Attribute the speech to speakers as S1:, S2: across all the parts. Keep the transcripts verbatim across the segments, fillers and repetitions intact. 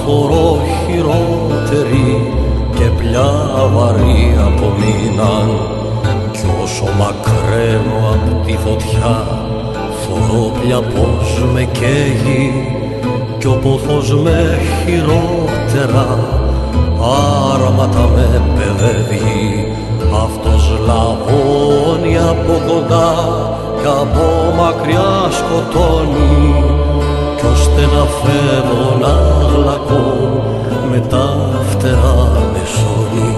S1: φορώ χειρότερη και πια βαρύ απομείναν. Κι όσο μακραίνω απ' τη φωτιά θωρώ πια πως με καίγει κι ο πόθος με χειρότερα άρματα με παιδεύει. Αυτός λαβώνει από κοντά κι από μακριά σκοτώνει κι ώστε να φεύγω να γλακώ με τα φτερά με σώνει.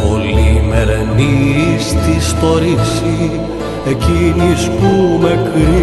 S1: Πολυμερενής στη στορίση εκείνης που με κρύβει